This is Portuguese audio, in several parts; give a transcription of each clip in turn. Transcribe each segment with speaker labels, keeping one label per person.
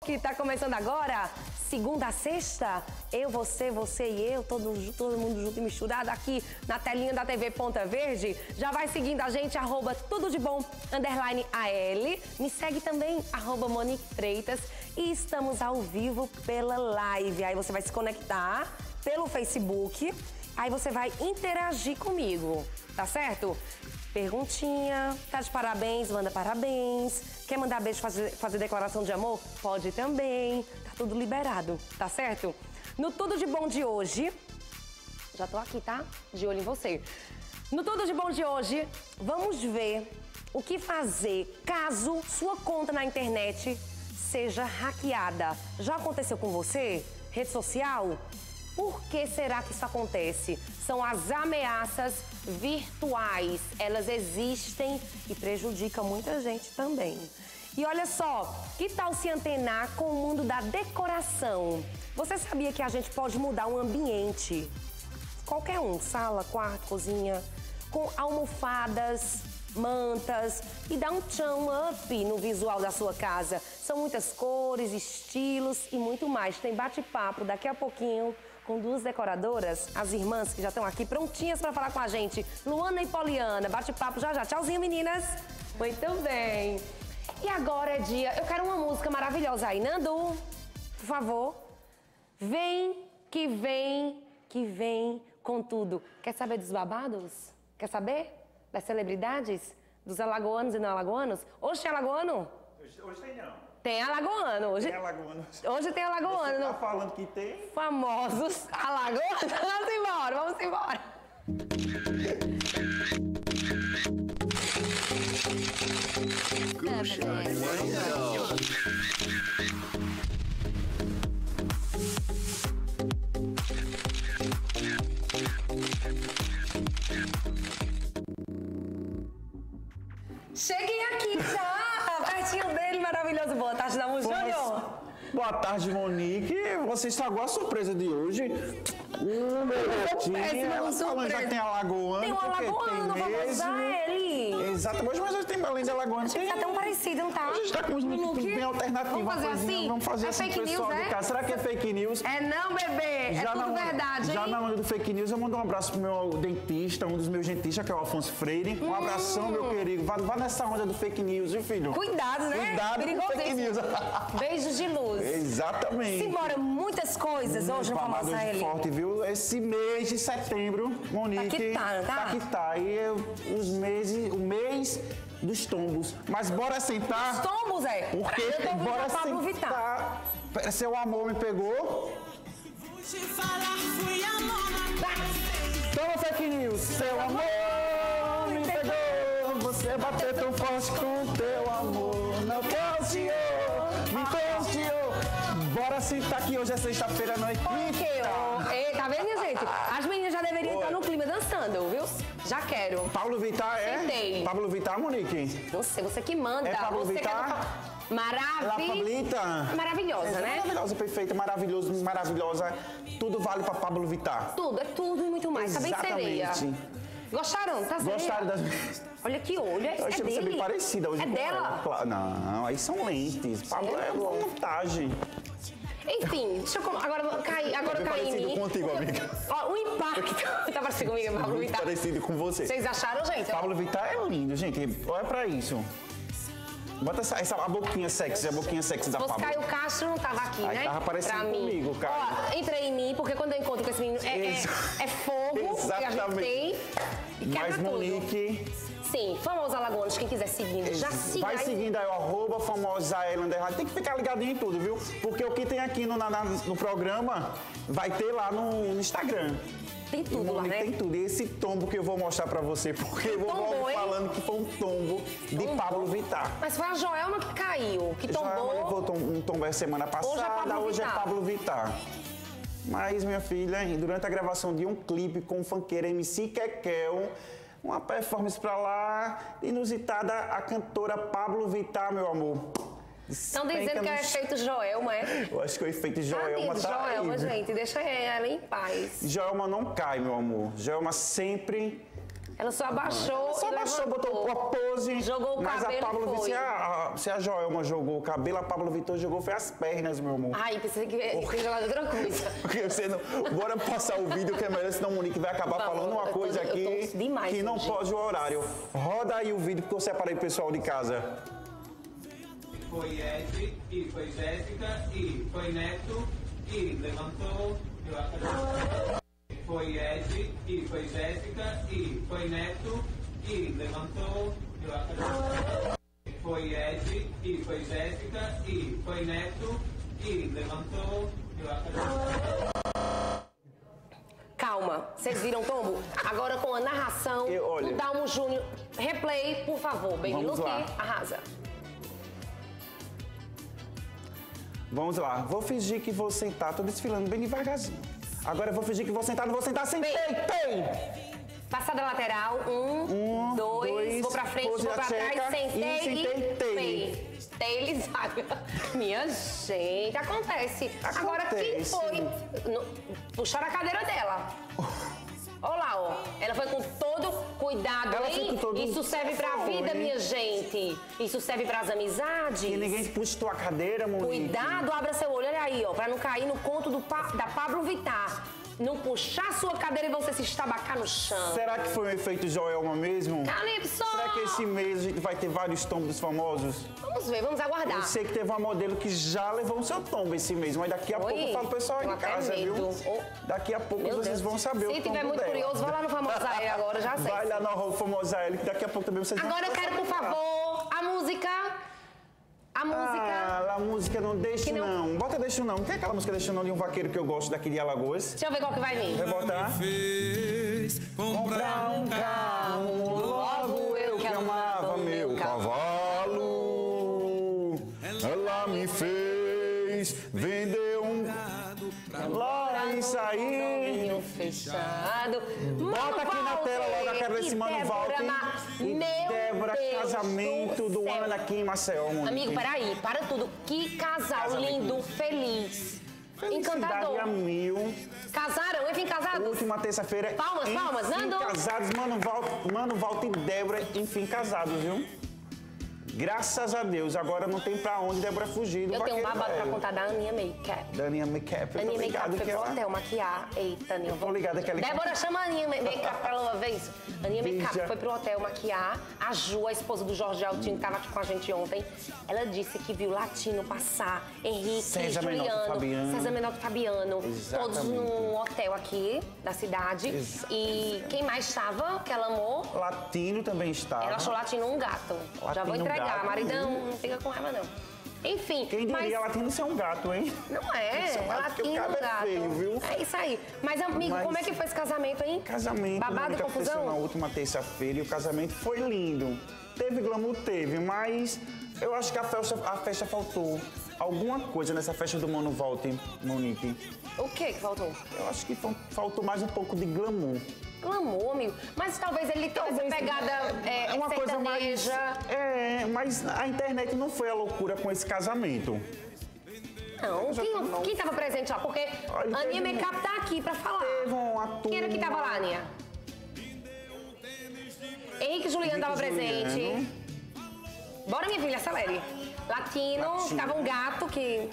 Speaker 1: que tá começando agora, segunda a sexta, eu, você e eu, todo mundo junto e misturado aqui na telinha da TV Ponta Verde. Já vai seguindo a gente, @tudodebom_AL. Me segue também, @Monique Freitas. E estamos ao vivo pela live. Aí você vai se conectar pelo Facebook, aí você vai interagir comigo, tá certo? Perguntinha, tá de parabéns, manda parabéns. Quer mandar beijo, fazer declaração de amor? Pode também. Tá tudo liberado, tá certo? No Tudo de Bom de hoje, já tô aqui, tá? De olho em você. No Tudo de Bom de hoje, vamos ver o que fazer caso sua conta na internet seja hackeada. Já aconteceu com você? Rede social? Por que será que isso acontece? São as ameaças virtuais. Elas existem e prejudicam muita gente também. E olha só, que tal se antenar com o mundo da decoração? Você sabia que a gente pode mudar um ambiente? Qualquer um, sala, quarto, cozinha, com almofadas, mantas e dar um tchan up no visual da sua casa. São muitas cores, estilos e muito mais. Tem bate-papo daqui a pouquinho com duas decoradoras, as irmãs que já estão aqui prontinhas para falar com a gente. Luana e Poliana, bate-papo já já. Tchauzinho, meninas. Muito bem. E agora é dia... Eu quero uma música maravilhosa aí. Nandu, por favor. Vem, que vem, que vem com tudo. Quer saber dos babados? Quer saber? Das celebridades? Dos alagoanos e não alagoanos? Hoje tem alagoano?
Speaker 2: Hoje tem não.
Speaker 1: Tem alagoano. Hoje tem alagoano. Hoje tem alagoano.
Speaker 2: Você tá falando que tem?
Speaker 1: Famosos alagoanos. Vamos embora, vamos embora. Cheguei aqui já, pertinho dele, maravilhoso. Boa tarde, Damu Júnior.
Speaker 2: Boa tarde, Monique. Você estragou a surpresa de hoje. Ela falando já que tem alagoano.
Speaker 1: Tem um alagoano, vamos usar ele.
Speaker 2: Exatamente, mas hoje tem além de alagoano.
Speaker 1: Tá tão parecido, não tá?
Speaker 2: A gente tá com uns looks bem alternativos.
Speaker 1: Vamos fazer assim?
Speaker 2: Vamos fazer assim,
Speaker 1: fake
Speaker 2: pessoal
Speaker 1: news,
Speaker 2: de casa. Será que é fake news?
Speaker 1: É não, bebê. É tudo verdade,
Speaker 2: Já
Speaker 1: hein?
Speaker 2: na onda do fake news, eu mando um abraço pro meu dentista, um dos meus dentistas, que é o Afonso Freire. Um abração, meu querido. Vá nessa onda do fake news, viu, filho?
Speaker 1: Cuidado, né?
Speaker 2: Cuidado com fake news.
Speaker 1: Beijos de luz.
Speaker 2: Exatamente.
Speaker 1: Simbora, muitas coisas hoje no Famosa L.
Speaker 2: Forte, viu? Esse mês de setembro, Monique, tá que tá. E o mês dos tombos. Mas bora sentar.
Speaker 1: Os tombos, é?
Speaker 2: Porque bora sentar. Seu amor me pegou. Toma fake news. Seu amor me pegou. Você bateu tão forte com teu amor. Não confiou, me confiou. Bora sentar que hoje é sexta-feira, não é quinta.
Speaker 1: Tá vendo, minha gente? As meninas já deveriam estar no clima dançando, viu? Já quero.
Speaker 2: Pablo Vittar é?
Speaker 1: Sentei.
Speaker 2: Pablo Vittar, Monique?
Speaker 1: Você que manda.
Speaker 2: É Pablo
Speaker 1: você
Speaker 2: Vittar?
Speaker 1: Maravilhosa, né?
Speaker 2: Maravilhosa, perfeita, maravilhosa. Tudo vale pra Pablo Vittar.
Speaker 1: Tudo, é tudo e muito mais. Tá bem sereia. Gostaram? Tá sereia?
Speaker 2: Gostaram das...
Speaker 1: Olha que olho, é
Speaker 2: Eu achei
Speaker 1: dele.
Speaker 2: você bem parecida hoje.
Speaker 1: É dela?
Speaker 2: Ela. Não, aí são lentes. Pablo é uma montagem.
Speaker 1: Enfim, deixa eu... Agora cair em mim.
Speaker 2: Contigo, amiga.
Speaker 1: Ó, o impacto. Tá parecido comigo, Pablo
Speaker 2: Muito
Speaker 1: Vittar.
Speaker 2: parecido com você.
Speaker 1: Vocês acharam, gente?
Speaker 2: Pablo Vittar é lindo, gente. Olha pra isso. Bota a boquinha sexy da Pablo.
Speaker 1: Caio Castro não tava aqui,
Speaker 2: aí
Speaker 1: né?
Speaker 2: Tava parecendo comigo, Caio.
Speaker 1: Ó, entrei em mim, porque quando eu encontro com esse menino, é fogo que a gente tem e quebra
Speaker 2: Mas Monique...
Speaker 1: Sim, Famosos Alagoanos, quem quiser seguindo, já siga.
Speaker 2: Vai seguindo aí, o @FamosaL_. Tem que ficar ligadinho em tudo, viu? Porque o que tem aqui no programa vai ter lá no Instagram.
Speaker 1: Tem tudo lá, né?
Speaker 2: Tem tudo. E esse tombo que eu vou mostrar pra você, porque eu vou falando que foi um tombo de Pablo Vittar.
Speaker 1: Mas foi a Joelma que caiu, que tombou.
Speaker 2: Joelma levou um tombo semana passada, hoje é Pablo Vittar. Mas, minha filha, durante a gravação de um clipe com o funkeiro MC Kekel, uma performance pra lá, inusitada, a cantora Pablo Vittar, meu amor.
Speaker 1: Estão dizendo que é efeito Joelma, é?
Speaker 2: Eu acho que o efeito Joelma tá
Speaker 1: Joelma,
Speaker 2: aí.
Speaker 1: Gente, deixa ela em paz.
Speaker 2: Joelma não cai, meu amor. Joelma sempre
Speaker 1: Ela só abaixou.
Speaker 2: Só abaixou, botou a pose.
Speaker 1: Jogou o cabelo e foi.
Speaker 2: Se a Joelma jogou o cabelo, a Pablo Vittar jogou foi as pernas, meu amor.
Speaker 1: Ai, pensei que tinha jogado outra coisa.
Speaker 2: Porque você não... Bora passar o vídeo que é melhor, senão o Monique vai acabar falando uma coisa aqui que não pode o horário. Roda aí o vídeo que eu separei pro pessoal de casa.
Speaker 3: Foi Ed, e foi Jéssica, e foi Neto, e levantou, eu acabei. Foi Ed, e foi Jéssica, e foi Neto, e levantou, eu acabei. Foi Ed, e foi Jéssica, e foi Neto, e levantou, eu acabei.
Speaker 1: Calma, vocês viram, Tombo? Agora com a narração do Dalmo Júnior. Replay, por favor. Baby Luke, arrasa.
Speaker 2: Vamos lá. Vou fingir que vou sentar. Tô desfilando bem devagarzinho. Agora eu vou fingir que vou sentar. Não vou sentar, sentei.
Speaker 1: Passada lateral. Um, dois. Vou pra frente, vou pra trás. Sentei e Taylor zaga. Minha gente, acontece. Agora, quem foi? Puxaram a cadeira dela. Olha lá, ó. Ela foi com todo cuidado, hein? Isso serve pra vida, minha gente. Isso serve pras amizades.
Speaker 2: E ninguém puxa tua cadeira, Monique.
Speaker 1: Cuidado, abra seu olho, olha aí, ó. Pra não cair no conto da Pablo Vittar. Não puxar sua cadeira e você se estabacar no chão.
Speaker 2: Será que foi um efeito Joelma mesmo?
Speaker 1: Calypso!
Speaker 2: Será que esse mês a gente vai ter vários tombos famosos?
Speaker 1: Vamos ver, vamos aguardar.
Speaker 2: Eu sei que teve uma modelo que já levou o seu tombo esse mês, mas daqui a pouco eu falo pro pessoal aí de casa, viu? Daqui a pouco vocês vão saber o tombo dela.
Speaker 1: Se tiver muito curioso, vai lá no Famosael agora, já sei.
Speaker 2: Vai lá no Famosael, que daqui a pouco também vocês vão.
Speaker 1: Agora eu quero, por favor, a música.
Speaker 2: A música não deixa não. Bota deixa não. Tem aquela música deixa não de um vaqueiro que eu gosto daqui de Alagoas.
Speaker 1: Deixa eu ver qual que vai vir.
Speaker 2: Vai botar?
Speaker 3: Fez comprar um carro,
Speaker 1: logo eu que amava meu
Speaker 2: cavalo. Ela me fez vender um gado pra lá e sair.
Speaker 1: Fechado.
Speaker 2: Bota aqui na tela logo a cara desse Mano Walter. E Débora, casamento do ano aqui em Maceió, Monique.
Speaker 1: Amigo, peraí, para tudo. Que casal lindo, feliz. Encantador.
Speaker 2: A mil.
Speaker 1: Casaram, enfim, casados.
Speaker 2: Última terça-feira.
Speaker 1: Palmas, Nando.
Speaker 2: Casados, Mano Walter e Débora, enfim, casados, viu? Graças a Deus, agora não tem pra onde Débora fugir do
Speaker 1: Eu tenho um
Speaker 2: vaqueiro
Speaker 1: babado pra
Speaker 2: velho.
Speaker 1: contar da Aninha Makeup.
Speaker 2: Da Aninha Makeup.
Speaker 1: Aninha Makeup foi pro hotel maquiar. Eita, Aninha.
Speaker 2: Tô ligada que ela...
Speaker 1: Débora, chama a Aninha Makeup pra ela uma vez. Aninha Makeup
Speaker 2: Veja.
Speaker 1: foi pro hotel maquiar. A Ju, a esposa do Jorge Altino, que tava aqui com a gente ontem, ela disse que viu Latino passar, Henrique,
Speaker 2: César
Speaker 1: Juliano,
Speaker 2: Menotti, Fabiano.
Speaker 1: César Menotti e Fabiano,
Speaker 2: Exatamente.
Speaker 1: todos num hotel aqui da cidade. E quem mais estava, que ela amou?
Speaker 2: Latino também estava.
Speaker 1: Ela achou Latino um gato. Já vou
Speaker 2: Latino
Speaker 1: entregar,
Speaker 2: gato,
Speaker 1: maridão. Não fica com raiva, não. Enfim.
Speaker 2: Quem diria Latino ser um gato, hein?
Speaker 1: Não é.
Speaker 2: Isso é um gato, porque o
Speaker 1: Latino,
Speaker 2: cara é
Speaker 1: gato.
Speaker 2: feio, viu?
Speaker 1: É isso aí. Mas, amigo, como é que foi esse casamento, hein?
Speaker 2: Casamento,
Speaker 1: Babado e
Speaker 2: que aconteceu na
Speaker 1: confusão?
Speaker 2: última terça-feira e o casamento foi lindo. Teve glamour, teve, mas eu acho que a festa faltou alguma coisa nessa festa do Mano Walter, Monique.
Speaker 1: O que faltou?
Speaker 2: Eu acho que faltou mais um pouco de glamour.
Speaker 1: Glamour, amigo. Mas talvez ele tenha essa pegada
Speaker 2: É uma coisa mais...
Speaker 1: sertaneja.
Speaker 2: Mas a internet não foi a loucura com esse casamento.
Speaker 1: Não, quem tava presente lá? Porque a Aninha Makeup tá aqui pra falar.
Speaker 2: Teve uma
Speaker 1: Quem era que tava lá, Aninha? Henrique e Juliano tava presente. Bora, minha filha, acelere. Latino, tava um gato que...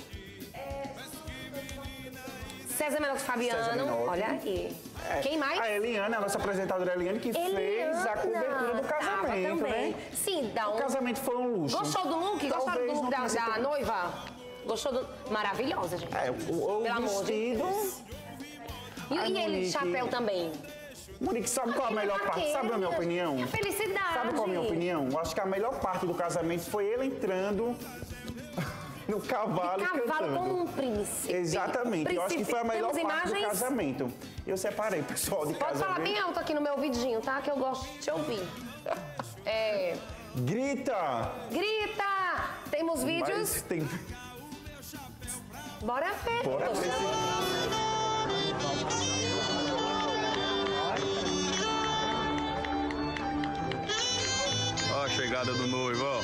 Speaker 1: César Menotti e Fabiano, olha aí. Quem mais?
Speaker 2: A Eliane, a nossa apresentadora Eliane, que fez a cobertura do casamento, né?
Speaker 1: Sim, dá um...
Speaker 2: O casamento foi um luxo.
Speaker 1: Gostou do look? Gostou do look da noiva? Gostou do... Maravilhosa, gente.
Speaker 2: O vestido...
Speaker 1: E ele, chapéu também?
Speaker 2: Monique, sabe qual é a melhor parte? Sabe a minha opinião?
Speaker 1: A felicidade.
Speaker 2: Sabe qual é a minha opinião? Eu acho que a melhor parte do casamento foi ele entrando no cavalo e cantando.
Speaker 1: Cavalo como um príncipe.
Speaker 2: Exatamente. Eu acho que foi a melhor
Speaker 1: Temos
Speaker 2: parte do
Speaker 1: imagens?
Speaker 2: casamento. Eu separei, pessoal, de
Speaker 1: Pode
Speaker 2: casa.
Speaker 1: falar bem alto aqui no meu ouvidinho, tá? Que eu gosto de te ouvir.
Speaker 2: Grita!
Speaker 1: Grita! Temos vídeos?
Speaker 2: Mas tem...
Speaker 1: Bora ver.
Speaker 2: Bora ver se...
Speaker 4: Ó a chegada do noivo, ó.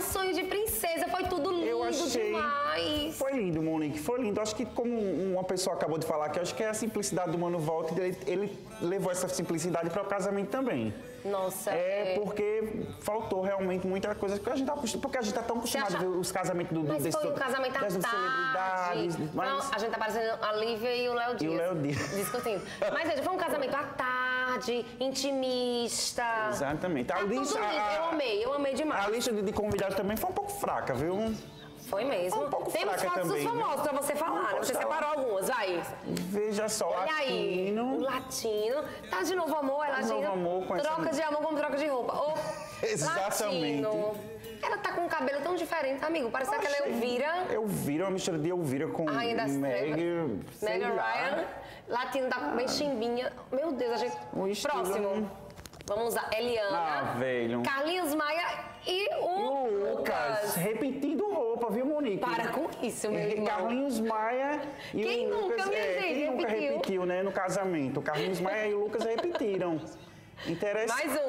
Speaker 1: sonho de princesa, foi tudo lindo
Speaker 2: Eu achei.
Speaker 1: demais.
Speaker 2: Foi lindo, Monique, foi lindo. Acho que, como uma pessoa acabou de falar aqui, acho que é a simplicidade do Mano Walter, ele levou essa simplicidade para o casamento também.
Speaker 1: Nossa,
Speaker 2: porque faltou realmente muita coisa, porque a gente tá tão acostumado a ver os casamentos
Speaker 1: Mas foi um casamento à
Speaker 2: das
Speaker 1: tarde.
Speaker 2: celebridades. Mas...
Speaker 1: A gente tá parecendo a Lívia e o Léo Dias.
Speaker 2: E o Léo Dias.
Speaker 1: Discutindo. Mas veja, foi um casamento à tarde, intimista.
Speaker 2: Exatamente.
Speaker 1: Tá tudo lindo. Eu amei demais.
Speaker 2: A lista de convidados também foi um pouco fraca, viu?
Speaker 1: Foi mesmo.
Speaker 2: Foi um pouco
Speaker 1: Temos
Speaker 2: fraca
Speaker 1: fotos
Speaker 2: também,
Speaker 1: dos famosos pra você falar, né? Você separou algumas, vai.
Speaker 2: Veja só,
Speaker 1: Olha aí, o latino. Tá de novo amor, é latino?
Speaker 2: De novo amor com
Speaker 1: troca de amor como troca de roupa.
Speaker 2: Exatamente.
Speaker 1: Latino. Ela tá com um cabelo tão diferente, amigo. Parece aquela Elvira.
Speaker 2: Elvira, uma mistura de Elvira com
Speaker 1: Rainha das
Speaker 2: Meg
Speaker 1: Ryan. Latino tá bem chimbinha. Meu Deus, a gente... Próximo. Vamos usar Eliana.
Speaker 2: Velho.
Speaker 1: Carlinhos Maia e o Lucas.
Speaker 2: Repetindo roupa, viu, Monique?
Speaker 1: Para com isso, meu irmão.
Speaker 2: Carlinhos Maia e
Speaker 1: quem
Speaker 2: o Lucas.
Speaker 1: Nunca,
Speaker 2: Quem nunca repetiu, né, no casamento? Carlinhos Maia e o Lucas repetiram. Interessante.
Speaker 1: Mais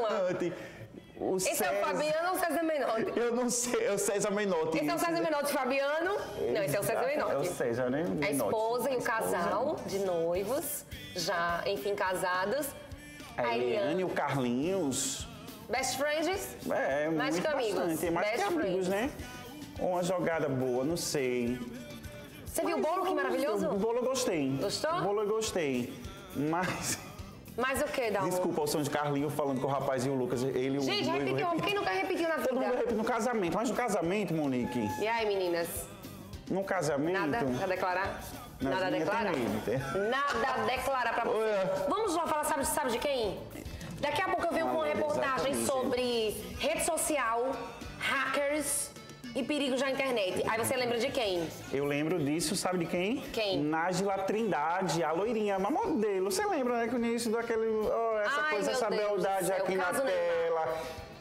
Speaker 1: uma. Esse é o Fabiano ou o César Menotti?
Speaker 2: Eu não sei, é o César Menotti.
Speaker 1: Esse é o César Menotti, Fabiano? Não, esse é o César Menotti.
Speaker 2: É o César, né?
Speaker 1: A esposa e o casal de noivos, já, enfim, casados.
Speaker 2: A Eliane e o Carlinhos.
Speaker 1: Best friends?
Speaker 2: Mais
Speaker 1: que amigos.
Speaker 2: Bastante. Mais que amigos, né? Uma jogada boa, não sei.
Speaker 1: Você viu o bolo? Que maravilhoso.
Speaker 2: O bolo eu gostei.
Speaker 1: Gostou?
Speaker 2: O bolo eu gostei. Mas...
Speaker 1: Mas o que, Dalma?
Speaker 2: Desculpa o som de Carlinho falando com o rapaz e o Lucas.
Speaker 1: Gente, repetiu. Quem nunca repetiu na vida?
Speaker 2: Todo mundo repete no casamento. Mas no casamento, Monique...
Speaker 1: E aí, meninas?
Speaker 2: No casamento...
Speaker 1: Nada a declarar? Nada a declarar? Nada a declarar pra você. Vamos lá falar, sabe de quem? Daqui a pouco eu venho com uma reportagem sobre rede social, hackers e perigos na internet. Aí você lembra de quem?
Speaker 2: Eu lembro disso, sabe de quem?
Speaker 1: Quem?
Speaker 2: Nájila Trindade, a loirinha, uma modelo. Você lembra, né, que no início daquele... essa beldade aqui na tela.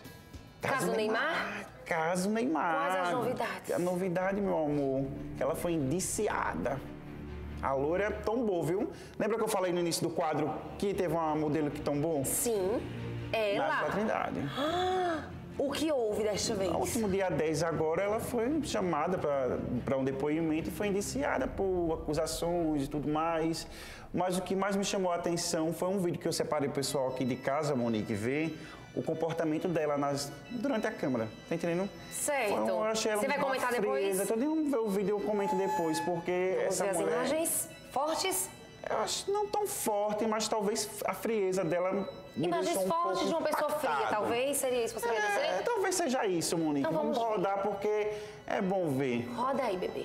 Speaker 1: Caso Neymar?
Speaker 2: Caso Neymar.
Speaker 1: Quais as novidades?
Speaker 2: A novidade, meu amor, ela foi indiciada. A loira tombou, viu? Lembra que eu falei no início do quadro que teve uma modelo que tombou?
Speaker 1: Sim, ela.
Speaker 2: Nájila Trindade.
Speaker 1: O que houve desta vez?
Speaker 2: No último dia 10 agora, ela foi chamada para um depoimento e foi indiciada por acusações e tudo mais. Mas o que mais me chamou a atenção foi um vídeo que eu separei o pessoal aqui de casa, Monique, ver o comportamento dela durante a câmera. Tá entendendo?
Speaker 1: Certo.
Speaker 2: Eu achei ela
Speaker 1: Você vai comentar depois?
Speaker 2: Todo mundo vê o vídeo, eu comento depois, porque
Speaker 1: Vamos
Speaker 2: essa
Speaker 1: ver
Speaker 2: mulher...
Speaker 1: as imagens fortes?
Speaker 2: Eu acho não tão forte, mas talvez a frieza dela...
Speaker 1: Imagens fortes de uma pessoa fria, talvez? Seria isso que você quer dizer?
Speaker 2: Talvez seja isso, Monique.
Speaker 1: Então
Speaker 2: vamos rodar porque é bom ver.
Speaker 1: Roda aí, bebê.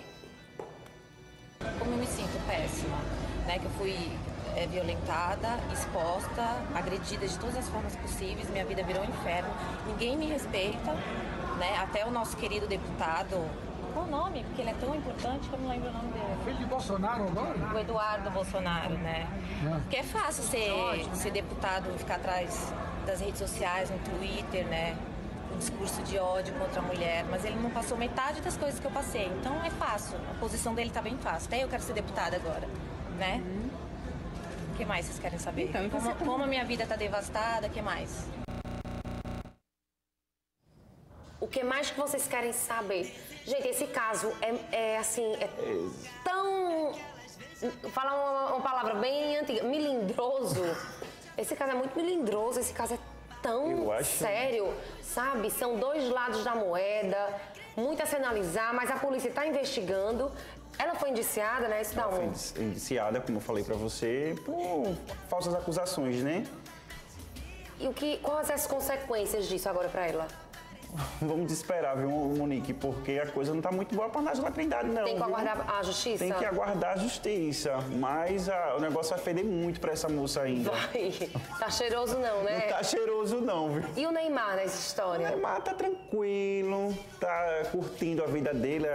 Speaker 5: Como eu me sinto péssima, né? Que eu fui violentada, exposta, agredida de todas as formas possíveis, minha vida virou um inferno, ninguém me respeita, né? Até o nosso querido deputado, qual o nome? Porque ele é tão importante que eu não lembro o nome dele.
Speaker 6: Filho de Bolsonaro agora?
Speaker 5: O Eduardo Bolsonaro, né? Porque é fácil ser deputado, ficar atrás das redes sociais, no Twitter, né? Um discurso de ódio contra a mulher, mas ele não passou metade das coisas que eu passei, então é fácil, a posição dele tá bem fácil. Até eu quero ser deputada agora, né? O que mais vocês querem saber? Então, como a minha vida tá devastada, o que mais?
Speaker 1: O que mais que vocês querem saber? Gente, esse caso é tão... Falar uma palavra bem antiga, melindroso. Esse caso é muito melindroso, esse caso é tão sério, sabe? São dois lados da moeda, muito a se analisar, mas a polícia está investigando. Ela foi indiciada, né? Isso dá um...
Speaker 2: Foi indiciada, como eu falei pra você, por falsas acusações, né?
Speaker 1: E quais as consequências disso agora pra ela?
Speaker 2: Vamos esperar, viu, Monique? Porque a coisa não tá muito boa pra Nájila Trindade, não.
Speaker 1: Tem que aguardar a justiça?
Speaker 2: Tem que aguardar a justiça. Mas o negócio vai feder muito pra essa moça ainda.
Speaker 1: Vai. Tá cheiroso não, né?
Speaker 2: Não tá cheiroso não, viu?
Speaker 1: E o Neymar nessa história?
Speaker 2: O Neymar tá tranquilo, tá curtindo a vida dele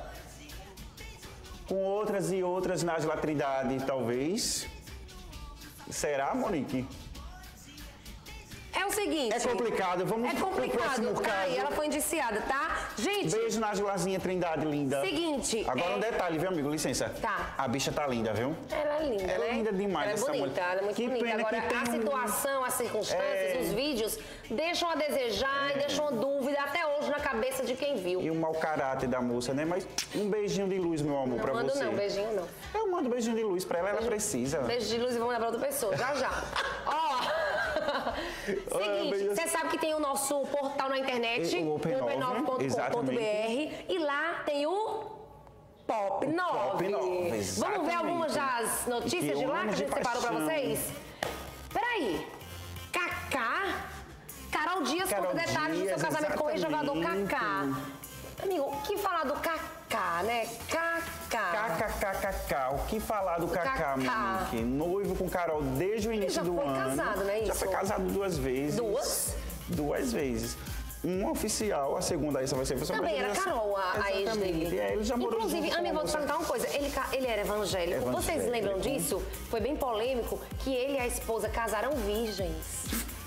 Speaker 2: com outras e outras Nájila Trindade, talvez. Será, Monique?
Speaker 1: É o seguinte...
Speaker 2: É complicado, vamos
Speaker 1: pro próximo caso. Aí, ela foi indiciada, tá? Gente...
Speaker 2: Beijo na Gilazinha Trindade, linda.
Speaker 1: Seguinte...
Speaker 2: Agora um detalhe, viu, amigo? Licença.
Speaker 1: Tá.
Speaker 2: A bicha tá linda, viu?
Speaker 1: Ela é linda,
Speaker 2: Ela é linda demais,
Speaker 1: ela é
Speaker 2: essa
Speaker 1: bonita,
Speaker 2: mulher.
Speaker 1: ela é muito
Speaker 2: Que
Speaker 1: bonita.
Speaker 2: pena
Speaker 1: Agora,
Speaker 2: que tem
Speaker 1: a situação, as circunstâncias, os vídeos deixam a desejar e deixam uma dúvida até hoje na cabeça de quem viu.
Speaker 2: E o mau caráter da moça, né? Mas um beijinho de luz, meu amor, pra você.
Speaker 1: Não, beijinho não.
Speaker 2: Eu mando um beijinho de luz pra ela, ela precisa.
Speaker 1: Beijo de luz e vamos mandar pra outra pessoa, já. Ó... Seguinte, você sabe que tem o nosso portal na internet,
Speaker 2: o
Speaker 1: open9.com.br, e lá tem o Pop 9. Vamos ver algumas das notícias de lá que a gente separou pra vocês? Peraí. Kaká? Carol Dias conta detalhes do seu casamento com o ex-jogador Kaká. Amigo, o que falar do Kaká, né?
Speaker 2: KKKKK. O que falar do Kaká, Monique? Noivo com Carol desde o início do ano.
Speaker 1: Já foi casado, né?
Speaker 2: Já foi casado 2 vezes.
Speaker 1: 2?
Speaker 2: 2 vezes. Uma oficial, a segunda essa vai ser...
Speaker 1: Também era Carol, a ex dele.
Speaker 2: Ele já morou.
Speaker 1: Inclusive, amigo, vou te perguntar uma coisa. Ele era evangélico. Vocês lembram disso? Foi bem polêmico que ele e a esposa casaram virgens.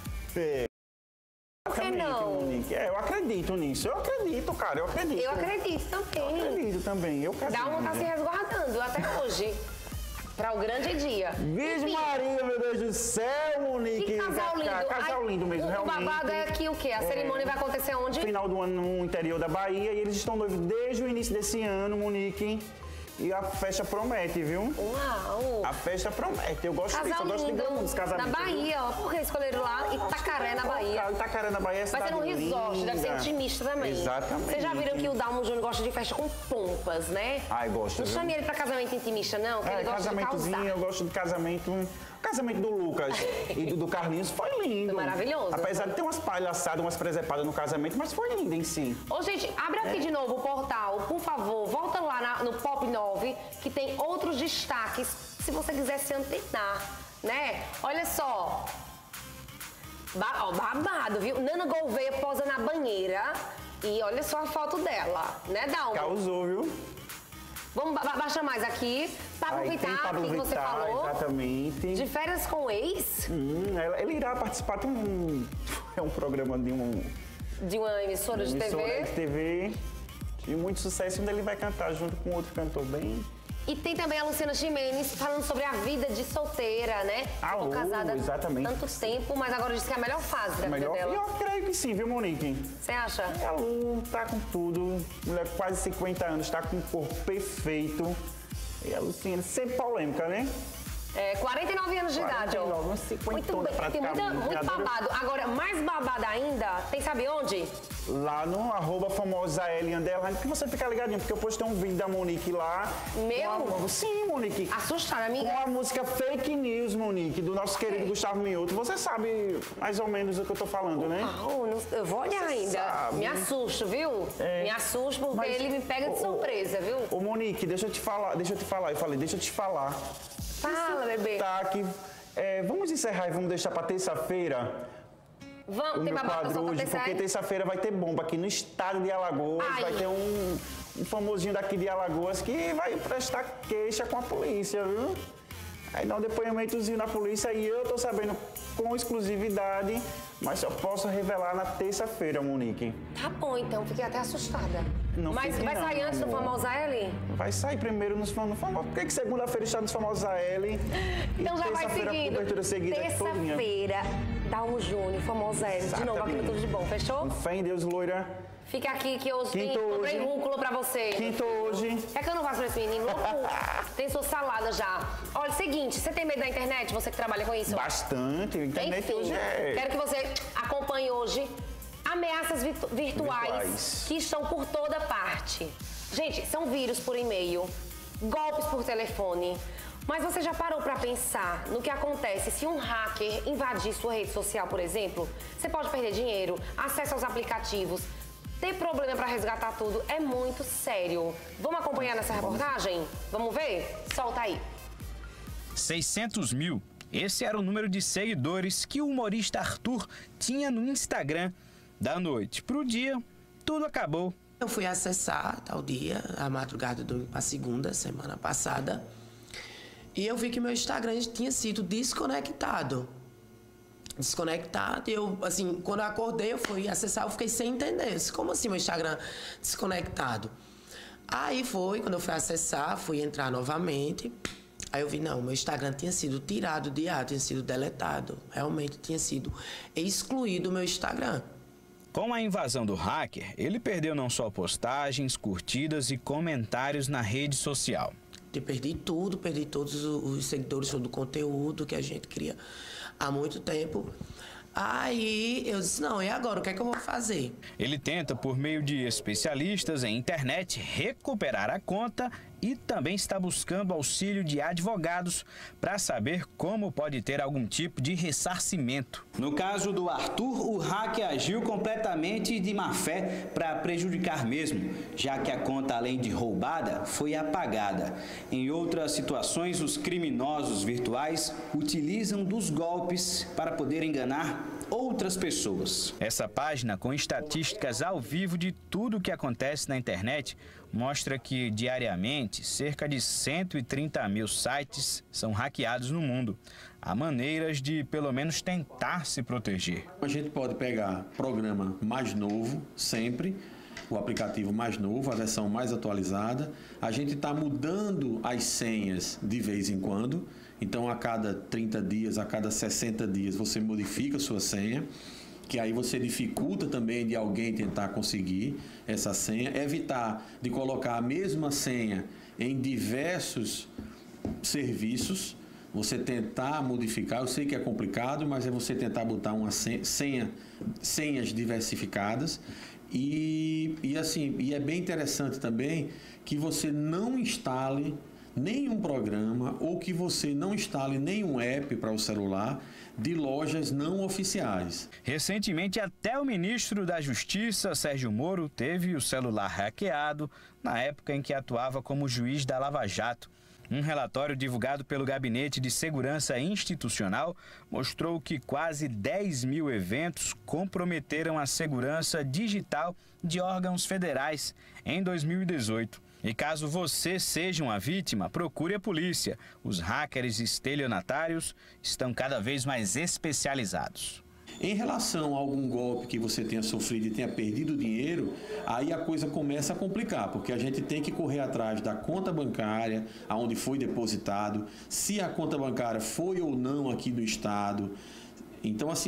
Speaker 1: Por que não?
Speaker 2: Monique. Eu acredito nisso. Eu acredito, cara. Eu acredito.
Speaker 1: Eu acredito também.
Speaker 2: Eu acredito também. Eu casei.
Speaker 1: Dá uma tá se resguardando até hoje. Para o grande dia.
Speaker 2: Virgem Maria, meu Deus do céu, Monique.
Speaker 1: Que casal lindo.
Speaker 2: Casal lindo mesmo, realmente.
Speaker 1: O babado é aqui o quê? A cerimônia vai acontecer onde?
Speaker 2: No final do ano, no interior da Bahia. E eles estão noivos desde o início desse ano, Monique. E a festa promete, viu?
Speaker 1: Uau!
Speaker 2: A festa promete. Eu gosto disso. Eu gosto de grandes casamentos.
Speaker 1: Na Bahia, ó. Por que escolheram lá? Itacaré, na Bahia.
Speaker 2: Itacaré, na Bahia é
Speaker 1: cidade linda. Vai ser num resort, deve ser intimista também.
Speaker 2: Exatamente.
Speaker 1: Vocês já viram que o Dalmo Júnior gosta de festa com pompas, né?
Speaker 2: Ai, gosto.
Speaker 1: Não chame ele pra casamento intimista, não, que ele gosta de causar.
Speaker 2: Eu gosto de casamento... O casamento do Lucas e do Carlinhos foi lindo.
Speaker 1: Foi maravilhoso.
Speaker 2: Apesar de ter umas palhaçadas, umas presepadas no casamento, mas foi lindo em si.
Speaker 1: Ô, gente, abre aqui de novo o portal, por favor. Volta lá no Pop 9, que tem outros destaques, se você quiser se antenar, né? Olha só. Babado, viu? Nana Gouveia posa na banheira e olha só a foto dela, né, Dalma?
Speaker 2: Causou, viu?
Speaker 1: Vamos baixar mais aqui. Pablo Vittar, que você falou.
Speaker 2: Exatamente.
Speaker 1: De férias com o ex.
Speaker 2: Ele irá participar de um programa de
Speaker 1: uma emissora de
Speaker 2: TV. De muito sucesso, onde ele vai cantar junto com outro cantor bem...
Speaker 1: E tem também a Luciana Gimenez falando sobre a vida de solteira, né? Ficou casada
Speaker 2: exatamente.
Speaker 1: Tanto tempo, mas agora diz que é a melhor fase da vida dela.
Speaker 2: Eu creio que sim, viu, Monique?
Speaker 1: Você acha?
Speaker 2: Ela tá com tudo, mulher quase 50 anos, tá com um corpo perfeito. E a Luciana sempre polêmica, né?
Speaker 1: 49 anos de idade, ó. Muito bem, tem muito babado. Agora, mais babado ainda, tem sabe onde?
Speaker 2: Lá no @famosaL_, que você fica ligadinho, porque eu postei um vídeo da Monique lá.
Speaker 1: Meu?
Speaker 2: Sim, Monique.
Speaker 1: Assustada, amiga.
Speaker 2: Com a música Fake News, Monique, do nosso querido Gustavo Mioto. Você sabe mais ou menos o que eu tô falando, né?
Speaker 1: Eu vou olhar ainda. Sabe. Me assusto, viu? Me assusto porque ele me pega de surpresa, viu?
Speaker 2: Ô, Monique, deixa eu te falar. Eu falei, deixa eu te falar.
Speaker 1: Fala, bebê.
Speaker 2: Tá aqui. Vamos encerrar e vamos deixar pra terça-feira.
Speaker 1: Vamos, tem babado pra
Speaker 2: hoje, porque terça-feira vai ter bomba aqui no estado de Alagoas. Ai. Vai ter um famosinho daqui de Alagoas que vai prestar queixa com a polícia, viu? Aí dá um depoimentozinho na polícia e eu tô sabendo com exclusividade, mas só posso revelar na terça-feira, Monique.
Speaker 1: Tá bom, então. Fiquei até assustada. Mas vai sair antes do Famosa L?
Speaker 2: Vai sair primeiro no Famosa. Por que segunda-feira está no Famosa L?
Speaker 1: Então já vai seguindo. Terça-feira, Dalmo Júnior, Famosa L. De novo aqui no Tudo de Bom, fechou?
Speaker 2: Com fé em Deus, loira.
Speaker 1: Fica aqui que hoje comprei rúcula pra você.
Speaker 2: Quinto hoje.
Speaker 1: É que eu não faço pra esse menino, louco. Tem sua salada já. Olha, seguinte, você tem medo da internet? Você que trabalha com isso?
Speaker 2: Bastante. A internet hoje
Speaker 1: Quero que você acompanhe hoje ameaças virtuais que estão por toda parte. Gente, são vírus por e-mail, golpes por telefone. Mas você já parou pra pensar no que acontece se um hacker invadir sua rede social, por exemplo? Você pode perder dinheiro, acesso aos aplicativos, ter problema para resgatar tudo. É muito sério. Vamos acompanhar nessa reportagem? Vamos ver? Solta aí.
Speaker 6: 600 mil. Esse era o número de seguidores que o humorista Arthur tinha no Instagram. Da noite pro dia, tudo acabou.
Speaker 7: Eu fui acessar tal dia, a madrugada da segunda, semana passada, e eu vi que meu Instagram tinha sido desconectado. desconectado. E eu, assim, quando eu acordei, eu fui acessar, eu fiquei sem entender. Como assim meu Instagram desconectado? Aí foi, quando eu fui acessar, fui entrar novamente. Aí eu vi, não, meu Instagram tinha sido tirado de ar, tinha sido deletado. Realmente tinha sido excluído o meu Instagram.
Speaker 6: Com a invasão do hacker, ele perdeu não só postagens, curtidas e comentários na rede social.
Speaker 7: Eu perdi tudo, perdi todos os seguidores, todo o conteúdo que a gente cria há muito tempo. Aí eu disse, não, e agora? O que é que eu vou fazer?
Speaker 6: Ele tenta, por meio de especialistas em internet, recuperar a conta e também está buscando auxílio de advogados para saber como pode ter algum tipo de ressarcimento. No caso do Arthur, o hacker agiu completamente de má fé para prejudicar mesmo, já que a conta, além de roubada, foi apagada. Em outras situações, os criminosos virtuais utilizam dos golpes para poder enganar outras pessoas. Essa página, com estatísticas ao vivo de tudo o que acontece na internet, mostra que diariamente cerca de 130 mil sites são hackeados no mundo. Há maneiras de pelo menos tentar se proteger.
Speaker 8: A gente pode pegar programa mais novo, sempre, o aplicativo mais novo, a versão mais atualizada. A gente está mudando as senhas de vez em quando. Então, a cada 30 dias, a cada 60 dias, você modifica a sua senha, que aí você dificulta também de alguém tentar conseguir essa senha. Evitar de colocar a mesma senha em diversos serviços. Você tentar modificar, eu sei que é complicado, mas é você tentar botar uma senhas diversificadas. E é bem interessante também que você não instale nenhum programa ou que você não instale nenhum app para o celular de lojas não oficiais.
Speaker 6: Recentemente, até o ministro da Justiça, Sérgio Moro, teve o celular hackeado na época em que atuava como juiz da Lava Jato. Um relatório divulgado pelo Gabinete de Segurança Institucional mostrou que quase 10 mil eventos comprometeram a segurança digital de órgãos federais em 2018. E caso você seja uma vítima, procure a polícia. Os hackers estelionatários estão cada vez mais especializados.
Speaker 8: Em relação a algum golpe que você tenha sofrido e tenha perdido dinheiro, aí a coisa começa a complicar, porque a gente tem que correr atrás da conta bancária, aonde foi depositado, se a conta bancária foi ou não aqui do estado. Então, assim,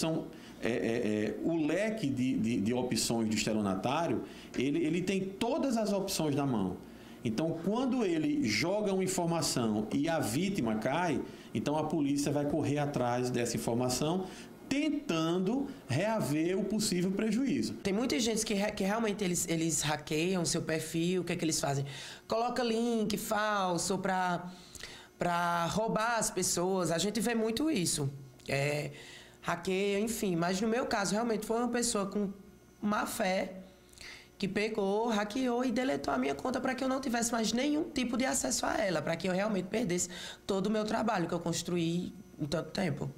Speaker 8: o leque de opções do estelionatário, ele tem todas as opções na mão. Então, quando ele joga uma informação e a vítima cai, então a polícia vai correr atrás dessa informação, tentando reaver o possível prejuízo.
Speaker 7: Tem muita gente que realmente eles hackeiam seu perfil. O que é que eles fazem? Coloca link falso para roubar as pessoas. A gente vê muito isso. Hackeia, enfim. Mas no meu caso, realmente foi uma pessoa com má fé que pegou, hackeou e deletou a minha conta para que eu não tivesse mais nenhum tipo de acesso a ela, para que eu realmente perdesse todo o meu trabalho que eu construí em tanto tempo.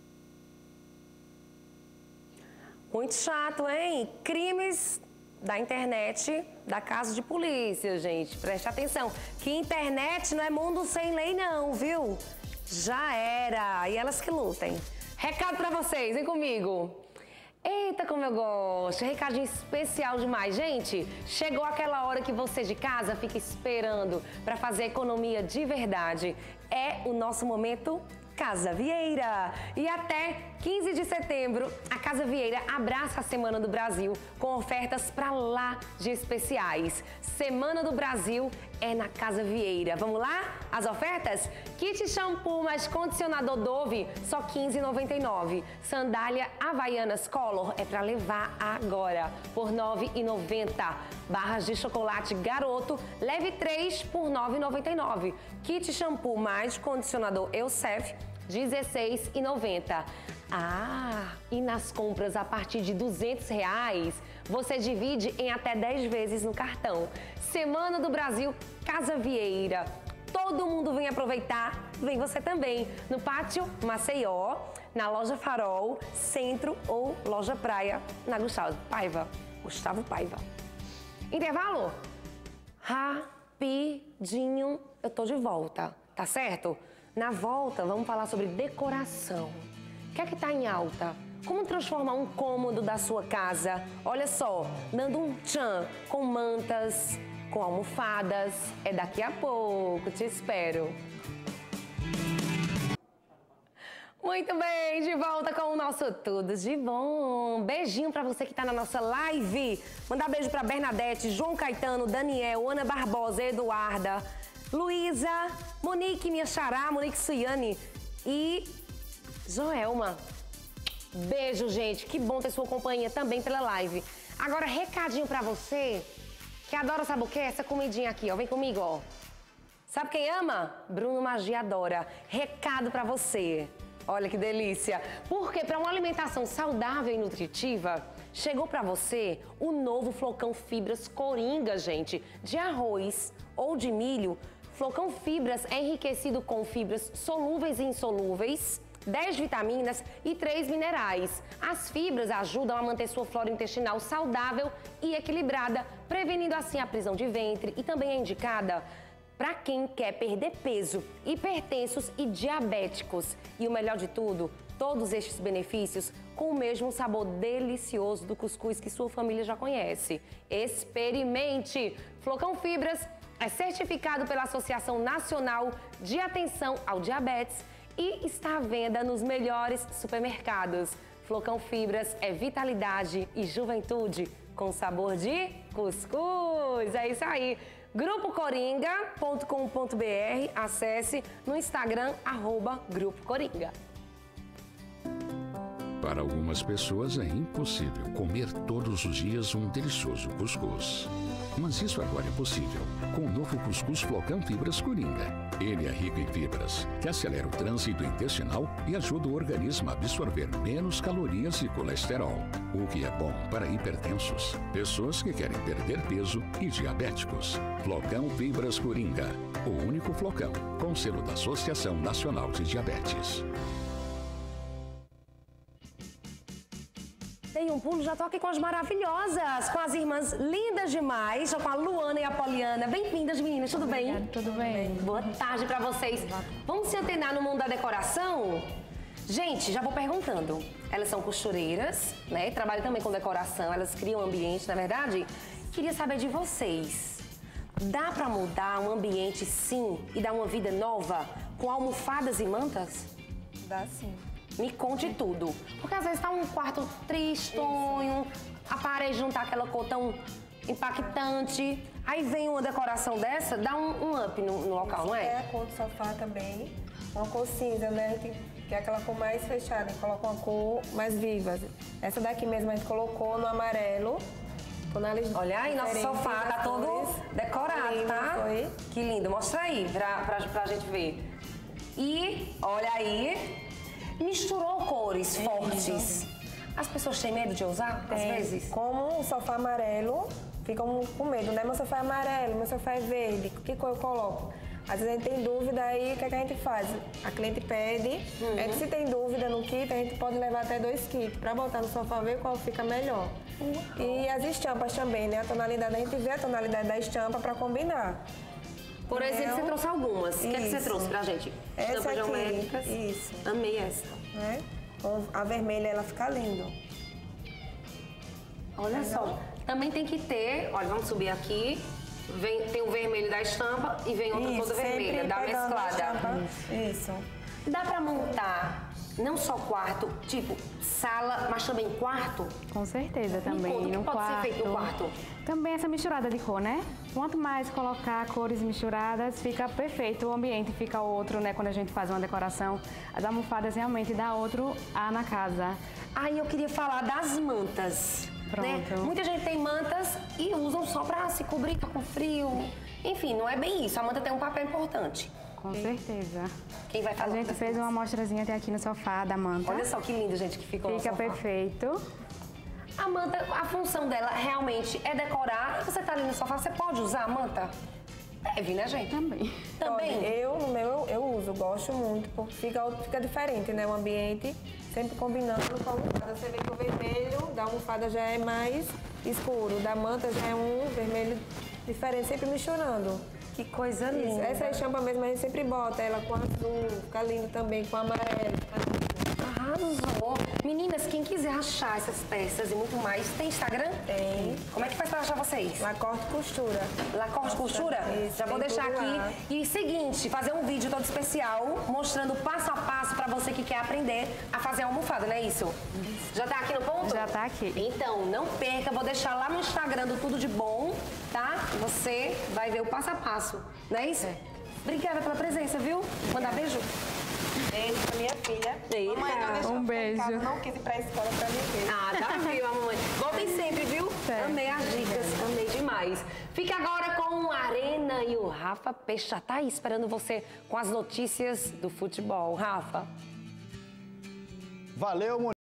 Speaker 1: Muito chato, hein? Crimes da internet, da casa de polícia, gente. Preste atenção, que internet não é mundo sem lei não, viu? Já era. E elas que lutem. Recado pra vocês, vem comigo. Eita, como eu gosto. Recadinho especial demais. Gente, chegou aquela hora que você de casa fica esperando para fazer economia de verdade. É o nosso momento Casa Vieira. E até 15 de setembro, a Casa Vieira abraça a Semana do Brasil com ofertas pra lá de especiais. Semana do Brasil é na Casa Vieira. Vamos lá? As ofertas? Kit shampoo mais condicionador Dove, só R$ 15,99. Sandália Havaianas Color é pra levar agora, por R$ 9,90. Barras de chocolate Garoto, leve 3 por R$ 9,99. Kit shampoo mais condicionador Elsef, R$ 16,90. Ah, e nas compras a partir de R$ 200, você divide em até 10 vezes no cartão. Semana do Brasil, Casa Vieira. Todo mundo vem aproveitar, vem você também. No Pátio Maceió, na Loja Farol, Centro ou Loja Praia, na Gustavo Paiva. Intervalo? Rapidinho, eu tô de volta, tá certo? Na volta, vamos falar sobre decoração. O que é que tá em alta? Como transformar um cômodo da sua casa? Olha só, dando um tchan com mantas, com almofadas. É daqui a pouco, te espero. Muito bem, de volta com o nosso Tudo de Bom. Beijinho pra você que tá na nossa live. Mandar beijo pra Bernadette, João Caetano, Daniel, Ana Barbosa, Eduarda, Luísa, Monique, minha xará, Monique Suiane e Joelma. Beijo, gente. Que bom ter sua companhia também pela live. Agora, recadinho pra você que adora, sabe o quê? Essa comidinha aqui, ó. Vem comigo, ó. Sabe quem ama? Bruno Magia adora. Recado pra você. Olha que delícia. Porque para uma alimentação saudável e nutritiva, chegou pra você o novo Flocão Fibras Coringa, gente. De arroz ou de milho, Flocão Fibras é enriquecido com fibras solúveis e insolúveis, 10 vitaminas e 3 minerais. As fibras ajudam a manter sua flora intestinal saudável e equilibrada, prevenindo assim a prisão de ventre, e também é indicada para quem quer perder peso, hipertensos e diabéticos. E o melhor de tudo, todos estes benefícios com o mesmo sabor delicioso do cuscuz que sua família já conhece. Experimente! Flocão Fibras é certificado pela Associação Nacional de Atenção ao Diabetes e está à venda nos melhores supermercados. Flocão Fibras é vitalidade e juventude com sabor de cuscuz. É isso aí. grupocoringa.com.br, acesse no Instagram, @Grupo Coringa.
Speaker 9: Para algumas pessoas é impossível comer todos os dias um delicioso cuscuz. Mas isso agora é possível com o novo cuscuz Flocão Fibras Coringa. Ele é rico em fibras, que acelera o trânsito intestinal e ajuda o organismo a absorver menos calorias e colesterol, o que é bom para hipertensos, pessoas que querem perder peso e diabéticos. Flocão Fibras Coringa, o único flocão com selo da Associação Nacional de Diabetes.
Speaker 1: Dei um pulo, já tô aqui com as maravilhosas, com as irmãs lindas demais, já com a Luana e a Poliana. Bem-vindas, meninas, tudo bem?
Speaker 10: Tudo bem.
Speaker 1: Boa tarde pra vocês. Vamos se antenar no mundo da decoração? Gente, já vou perguntando. Elas são costureiras, né? Trabalham também com decoração, elas criam ambiente, na verdade. Queria saber de vocês. Dá pra mudar um ambiente, sim, e dar uma vida nova com almofadas e mantas?
Speaker 10: Dá sim.
Speaker 1: Me conte tudo. Porque às vezes tá um quarto tristonho, a parede não tá aquela cor tão impactante. Aí vem uma decoração dessa, dá um up no local, não é?
Speaker 10: É a cor do sofá também. Uma cor cinza, né? Que é aquela cor mais fechada. A gente coloca uma cor mais viva. Essa daqui mesmo a gente colocou no amarelo.
Speaker 1: Olha aí, nosso sofá tá todo decorado, lindo, tá?
Speaker 10: Foi.
Speaker 1: Que lindo. Mostra aí pra gente ver. E, olha aí, misturou cores fortes. As pessoas têm medo de usar, às vezes?
Speaker 10: Como o sofá amarelo, ficam com medo, né? Meu sofá é amarelo, meu sofá é verde, que cor eu coloco? Às vezes a gente tem dúvida, aí o que a gente faz? A cliente pede, a gente, se tem dúvida no kit, a gente pode levar até 2 kits para botar no sofá, ver qual fica melhor. E as estampas também, né? A tonalidade, a gente vê a tonalidade da estampa para combinar.
Speaker 1: Por exemplo, você trouxe algumas. O que é que você trouxe pra gente?
Speaker 10: Essa aqui,
Speaker 1: geométricas.
Speaker 10: isso.
Speaker 1: Amei essa.
Speaker 10: Né? A vermelha, ela fica linda.
Speaker 1: Olha só. Também tem que ter, olha, vamos subir aqui. Tem o vermelho da estampa e vem outra toda vermelha, da mesclada.
Speaker 10: Isso.
Speaker 1: Dá pra montar não só quarto, tipo sala, mas também quarto?
Speaker 11: Com certeza, também.
Speaker 1: Me conta, o que pode ser feito no quarto?
Speaker 11: Também essa misturada de cor, né? Quanto mais colocar cores misturadas, fica perfeito. O ambiente fica outro, né? Quando a gente faz uma decoração, as almofadas realmente dá outro ar na casa.
Speaker 1: Aí eu queria falar das mantas.
Speaker 11: Pronto.
Speaker 1: Né? Muita gente tem mantas e usam só pra se cobrir, tá com frio. Enfim, não é bem isso. A manta tem um papel importante.
Speaker 11: Com certeza.
Speaker 1: Quem vai falar?
Speaker 11: A gente fez uma amostrazinha até aqui no sofá da manta.
Speaker 1: Olha só que lindo, gente, que ficou no
Speaker 11: Fica
Speaker 1: sofá.
Speaker 11: perfeito.
Speaker 1: A manta, a função dela realmente é decorar. Você tá ali no sofá, você pode usar a manta? Deve, né, gente?
Speaker 11: Também.
Speaker 1: Também?
Speaker 10: Eu, no meu, eu uso, gosto muito, porque fica diferente, né? O ambiente, sempre combinando com a almofada. Você vê que o vermelho da almofada já é mais escuro, da manta já é um vermelho diferente, sempre misturando.
Speaker 1: Que coisa linda.
Speaker 10: Essa estampa mesmo a gente sempre bota ela com azul, fica lindo também, com amarelo.
Speaker 1: Ah, Arrasou. Meninas, quem quiser achar essas peças e muito mais, tem Instagram?
Speaker 10: Tem.
Speaker 1: Como é que faz pra achar vocês?
Speaker 10: Lacorte Costura.
Speaker 1: Lacorte Costura?
Speaker 10: Isso,
Speaker 1: já vou
Speaker 10: tem
Speaker 1: deixar
Speaker 10: tudo
Speaker 1: aqui.
Speaker 10: lá.
Speaker 1: E seguinte, fazer um vídeo todo especial, mostrando passo a passo pra você que quer aprender a fazer a almofada, não é isso? Já tá aqui no ponto?
Speaker 11: Já tá aqui.
Speaker 1: Então, não perca, vou deixar lá no Instagram do Tudo de Bom, tá? Você vai ver o passo a passo, não é isso? Obrigada pela presença, viu? Mandar beijo.
Speaker 10: Beijo pra minha filha.
Speaker 1: Eita.
Speaker 10: Mamãe não deixou
Speaker 11: Um
Speaker 10: ficar em casa,
Speaker 11: beijo.
Speaker 10: não quis ir pra escola pra mim ver.
Speaker 1: Ah, tá viu, a mamãe. Voltem sempre, viu?
Speaker 11: Certo.
Speaker 1: Amei as dicas, amei demais. Fique agora com o Arena e o Rafa Peixe já tá aí esperando você com as notícias do futebol. Rafa.
Speaker 12: Valeu, mulher.